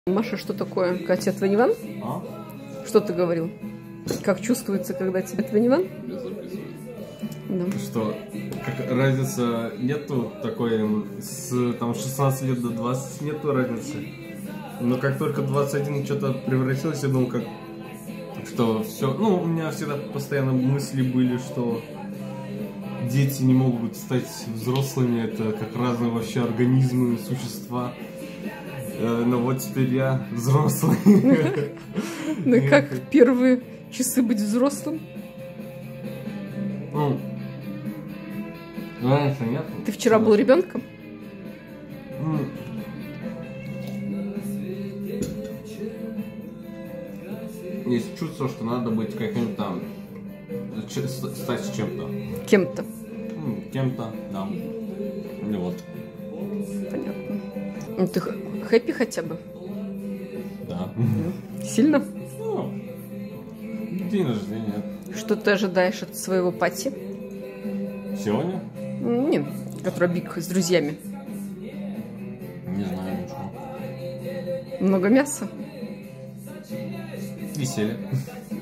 Маша, что такое? Катя, Тваниван? А? Что ты говорил? Как чувствуется, когда тебе Тваниван? Да. Что, как разница нету такой, с там 16 лет до 20 нету разницы. Но как только 21 что-то превратилось, я думал, как что все. Ну, у меня всегда постоянно мысли были, что дети не могут стать взрослыми, это как разные вообще организмы, существа. Но вот теперь я взрослый. Ну и как первые часы быть взрослым? Ну, раньше нет. Ты вчера был ребенком? Есть чувство, что надо быть каким-то, стать чем-то. Кем-то. Кем-то, да. И вот. Понятно. Ну, ты хэппи хотя бы? Да. Сильно? Ну, день рождения. Что ты ожидаешь от своего пати? Сегодня? Нет, который биг с друзьями. Не знаю ничего. Много мяса? Веселье.